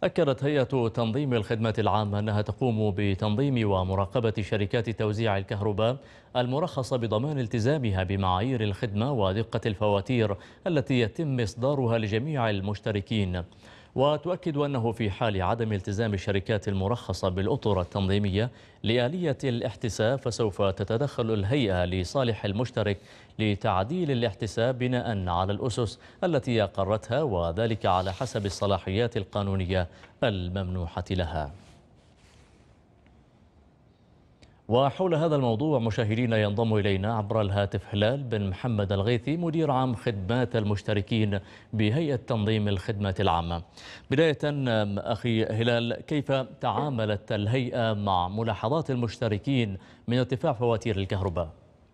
أكدت هيئة تنظيم الخدمات العامة أنها تقوم بتنظيم ومراقبة شركات توزيع الكهرباء المرخصة بضمان التزامها بمعايير الخدمة ودقة الفواتير التي يتم إصدارها لجميع المشتركين. وتؤكد أنه في حال عدم التزام الشركات المرخصة بالأطر التنظيمية لآلية الاحتساب فسوف تتدخل الهيئة لصالح المشترك لتعديل الاحتساب بناء على الأسس التي أقرتها، وذلك على حسب الصلاحيات القانونية الممنوحة لها. وحول هذا الموضوع مشاهدينا ينضم إلينا عبر الهاتف هلال بن محمد الغيثي مدير عام خدمات المشتركين بهيئة تنظيم الخدمات العامة. بداية أخي هلال، كيف تعاملت الهيئة مع ملاحظات المشتركين من ارتفاع فواتير الكهرباء؟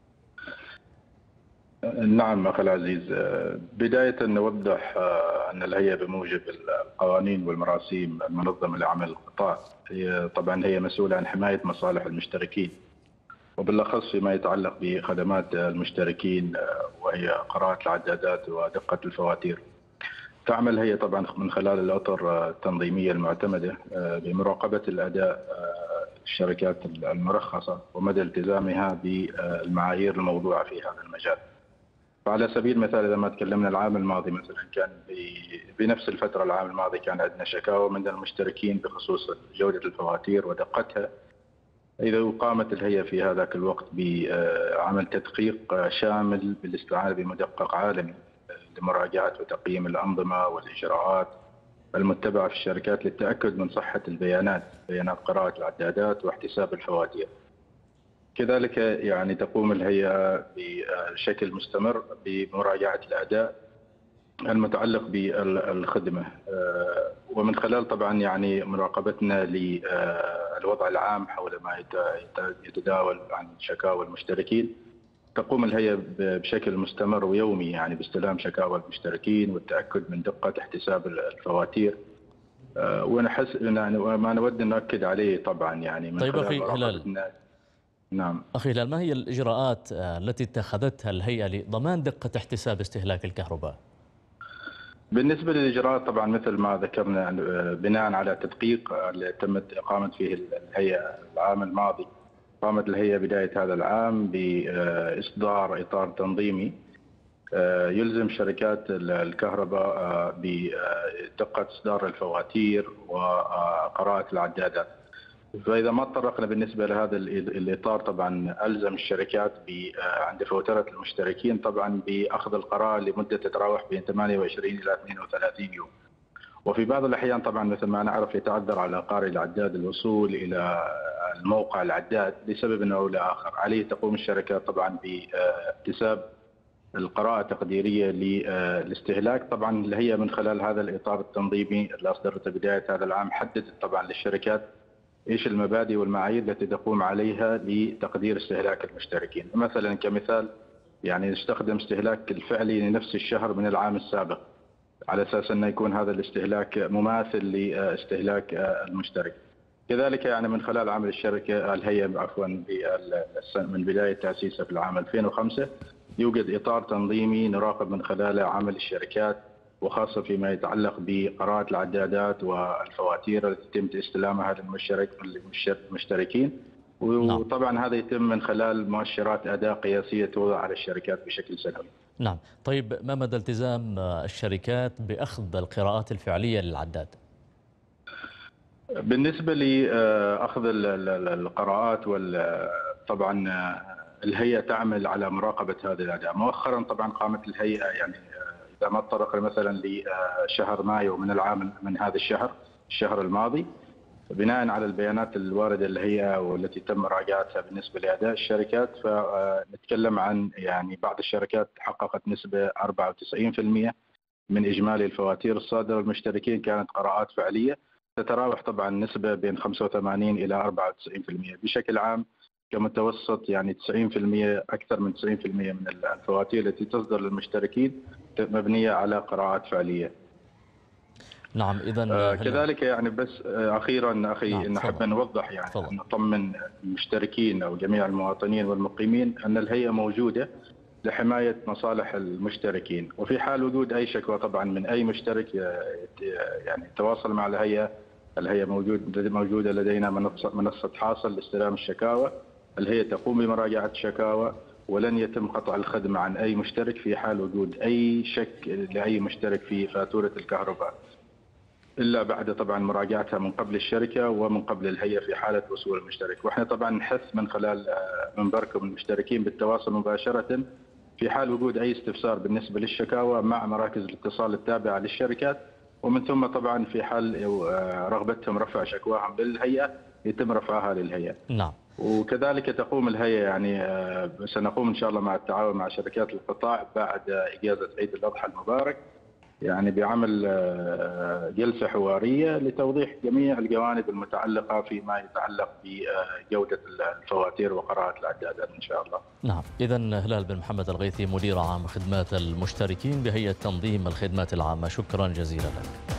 نعم أخي العزيز، بداية نوضح أن الهيئة بموجب القوانين والمراسيم المنظمة لعمل القطاع هي طبعا هي مسؤولة عن حماية مصالح المشتركين، وبالأخص فيما يتعلق بخدمات المشتركين وهي قراءة العدادات ودقة الفواتير. تعمل هي طبعا من خلال الأطر التنظيمية المعتمدة بمراقبة الأداء الشركات المرخصة ومدى التزامها بالمعايير الموضوعة في هذا المجال. فعلى سبيل المثال إذا ما تكلمنا العام الماضي مثلا كان بنفس الفترة العام الماضي كان عندنا شكاوى من المشتركين بخصوص جودة الفواتير ودقتها. إذا قامت الهيئة في هذاك الوقت بعمل تدقيق شامل بالاستعانة بمدقق عالمي لمراجعة وتقييم الأنظمة والإجراءات المتبعة في الشركات للتأكد من صحة بيانات قراءة العدادات واحتساب الفواتير. كذلك يعني تقوم الهيئة بشكل مستمر بمراجعة الأداء المتعلق بالخدمة، ومن خلال طبعا يعني مراقبتنا للوضع العام حول ما يتداول عن شكاوى المشتركين. تقوم الهيئة بشكل مستمر ويومي يعني باستلام شكاوى المشتركين والتأكد من دقة احتساب الفواتير. ونحس ما نود أن نؤكد عليه طبعا يعني من طيب خلال أخي هلال، مراقبتنا. نعم أخي هلال، ما هي الإجراءات التي اتخذتها الهيئة لضمان دقة احتساب استهلاك الكهرباء؟ بالنسبة للإجراءات طبعا مثل ما ذكرنا بناء على تدقيق اللي تمت إقامة فيه الهيئة العام الماضي. قامت الهيئة بداية هذا العام بإصدار إطار تنظيمي يلزم شركات الكهرباء بدقة إصدار الفواتير وقراءة العدادات. فإذا ما تطرقنا بالنسبة لهذا الإطار طبعا ألزم الشركات عند فواتير المشتركين طبعا بأخذ القرار لمدة تتراوح بين 28 إلى 32 يوم. وفي بعض الأحيان طبعا مثل ما نعرف يتعذر على قارئ العداد الوصول إلى الموقع العداد لسبب أو لآخر. عليه تقوم الشركات طبعا باكتساب القراءة التقديرية للاستهلاك. طبعا الهيئة من خلال هذا الإطار التنظيمي اللي أصدرته بداية هذا العام حددت طبعا للشركات ايش المبادئ والمعايير التي تقوم عليها لتقدير استهلاك المشتركين. مثلا كمثال يعني نستخدم استهلاك الفعلي لنفس الشهر من العام السابق على اساس انه يكون هذا الاستهلاك مماثل لاستهلاك المشترك. كذلك يعني من خلال عمل الشركه الهيئه عفوا من بدايه تاسيسها في العام 2005 يوجد اطار تنظيمي نراقب من خلاله عمل الشركات، وخاصة فيما يتعلق بقراءة العدادات والفواتير التي يتم استلامها للمشتركين. نعم. وطبعا هذا يتم من خلال مؤشرات أداء قياسية توضع على الشركات بشكل سنوي. نعم، طيب ما مدى التزام الشركات بأخذ القراءات الفعلية للعداد؟ بالنسبة لأخذ القراءات طبعا الهيئة تعمل على مراقبة هذا الأداء. مؤخرا طبعا قامت الهيئة يعني إذا ما تطرق مثلا لشهر مايو من هذا الشهر الماضي، بناء على البيانات الواردة للهيئة والتي تم مراجعتها بالنسبة لأداء الشركات، فنتكلم عن يعني بعض الشركات حققت نسبة 94% من إجمالي الفواتير الصادرة للمشتركين كانت قراءات فعلية، تتراوح طبعا نسبة بين 85 إلى 94%. بشكل عام كمتوسط يعني 90% أكثر من 90% من الفواتير التي تصدر للمشتركين مبنية على قراءات فعلية. نعم، إذا كذلك يعني بس أخيرا أخي نعم، نحب نوضح يعني تفضل. نطمن المشتركين أو جميع المواطنين والمقيمين أن الهيئة موجودة لحماية مصالح المشتركين. وفي حال وجود أي شكوى طبعا من أي مشترك يعني يتواصل مع الهيئة. الهيئة موجودة لدينا منصة حاصل لاستلام الشكاوى. الهيئة تقوم بمراجعة الشكاوى، ولن يتم قطع الخدمة عن أي مشترك في حال وجود أي شك لأي مشترك في فاتورة الكهرباء، إلا بعد طبعا مراجعتها من قبل الشركة ومن قبل الهيئة في حالة وصول المشترك. وإحنا طبعا نحث من خلال منبركم المشتركين بالتواصل مباشرة في حال وجود أي استفسار بالنسبة للشكاوى مع مراكز الاتصال التابعة للشركات، ومن ثم طبعا في حال رغبتهم رفع شكواهم للهيئة يتم رفعها للهيئة. نعم. وكذلك تقوم الهيئة يعني سنقوم إن شاء الله مع التعاون مع شركات القطاع بعد إجازة عيد الأضحى المبارك يعني بعمل جلسة حوارية لتوضيح جميع الجوانب المتعلقة فيما يتعلق بجودة الفواتير وقراءة العدادات إن شاء الله. نعم، إذن هلال بن محمد الغيثي مدير عام خدمات المشتركين بهيئة تنظيم الخدمات العامة، شكرا جزيلا لك.